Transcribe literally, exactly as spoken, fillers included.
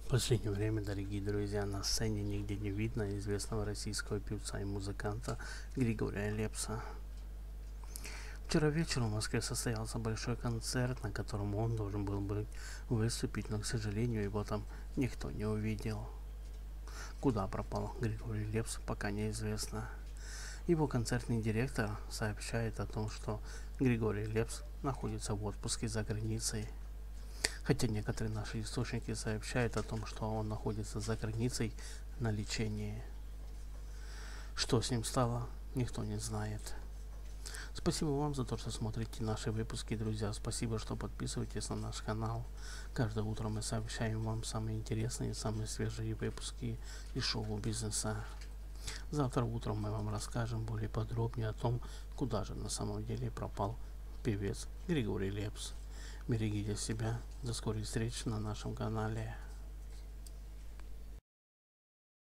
В последнее время, дорогие друзья, на сцене нигде не видно известного российского певца и музыканта Григория Лепса. Вчера вечером в Москве состоялся большой концерт, на котором он должен был бы выступить, но, к сожалению, его там никто не увидел. Куда пропал Григорий Лепс, пока неизвестно. Его концертный директор сообщает о том, что Григорий Лепс находится в отпуске за границей. Хотя некоторые наши источники сообщают о том, что он находится за границей на лечении. Что с ним стало, никто не знает. Спасибо вам за то, что смотрите наши выпуски, друзья. Спасибо, что подписываетесь на наш канал. Каждое утро мы сообщаем вам самые интересные, самые свежие выпуски из шоу-бизнеса. Завтра утром мы вам расскажем более подробнее о том, куда же на самом деле пропал певец Григорий Лепс. Берегите себя. До скорых встреч на нашем канале.